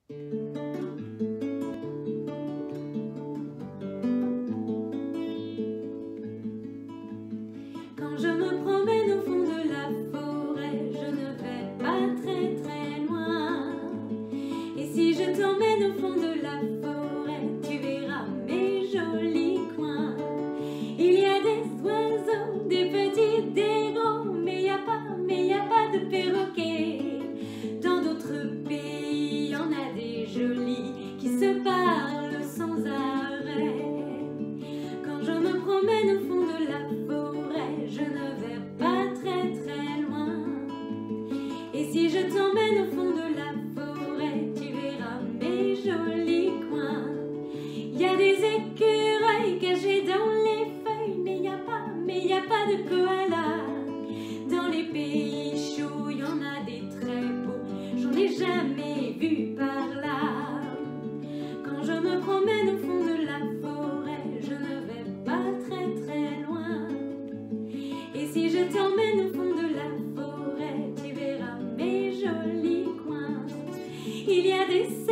Quand je me promène au fond de la forêt, je ne vais pas très très loin. Et si je t'emmène au fond de la forêt, tu verras mes jolis coins. Il y a des oiseaux, des petits, des gros, mais il n'y a pas de perroquets. Dans d'autres pays, il y en a des jolis qui se parlent sans arrêt. Quand je me promène au fond de la forêt, je ne vais pas très très loin. Et si je t'emmène au fond de la forêt, tu verras mes jolis coins. Il y a des écureuils cachés dans les feuilles, mais il n'y a pas de koala. Dans les pays chauds, il y en a des très beaux, j'en ai jamais vu par là. Quand je me promène au fond de la forêt, je ne vais pas très très loin. Et si je t'emmène au fond de la forêt, tu verras mes jolis coins. Il y a des